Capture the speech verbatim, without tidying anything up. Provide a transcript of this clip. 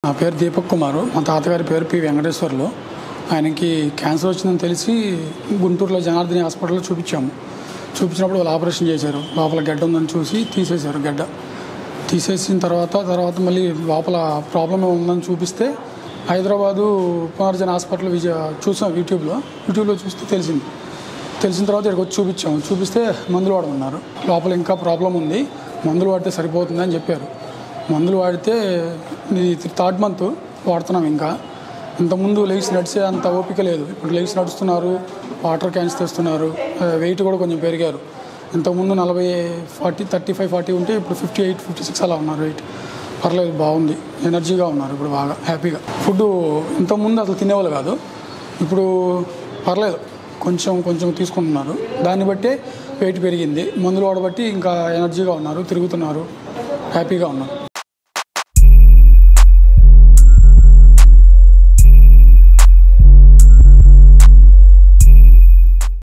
నా పేరు దీపక్ కుమారు. మా తాతగారి పేరు పి వెంకటేశ్వర్లు. ఆయనకి క్యాన్సర్ వచ్చిందని తెలిసి గుంటూరులో జనార్దని హాస్పిటల్లో చూపించాము. చూపించినప్పుడు వాళ్ళు ఆపరేషన్ చేశారు. లోపల గడ్డ ఉందని చూసి తీసేశారు. గడ్డ తీసేసిన తర్వాత తర్వాత మళ్ళీ లోపల ప్రాబ్లం ఉందని చూపిస్తే హైదరాబాదు పునర్జన హాస్పిటల్ విజయ చూసాం. యూట్యూబ్లో యూట్యూబ్లో చూస్తే తెలిసింది. తెలిసిన తర్వాత ఇక్కడికి వచ్చి చూపించాము. చూపిస్తే మందులు వాడమన్నారు. లోపల ఇంకా ప్రాబ్లం ఉంది, మందులు వాడితే సరిపోతుంది అని చెప్పారు. మందులు వాడితే ఇది థర్డ్ మంత్ వాడుతున్నాం. ఇంకా ఇంతకుముందు లెగ్స్ నడిచే అంత ఓపిక లేదు. ఇప్పుడు లెగ్స్ నడుస్తున్నారు, వాటర్ క్యాన్స్ తెస్తున్నారు. వెయిట్ కూడా కొంచెం పెరిగారు. ఇంతకుముందు నలభై ఫార్టీ థర్టీ ఫైవ్ ఫార్టీ ఉంటే ఇప్పుడు ఫిఫ్టీ ఎయిట్ ఫిఫ్టీ సిక్స్ అలా ఉన్నారు. వెయిట్ పర్లేదు, బాగుంది, ఎనర్జీగా ఉన్నారు ఇప్పుడు బాగా హ్యాపీగా. ఫుడ్ ఇంతకుముందు అసలు తినేవాళ్ళు కాదు, ఇప్పుడు పర్లేదు, కొంచెం కొంచెం తీసుకుంటున్నారు. దాన్ని బట్టే వెయిట్ పెరిగింది. మందులు వాడబట్టి ఇంకా ఎనర్జీగా ఉన్నారు, తిరుగుతున్నారు, హ్యాపీగా ఉన్నారు.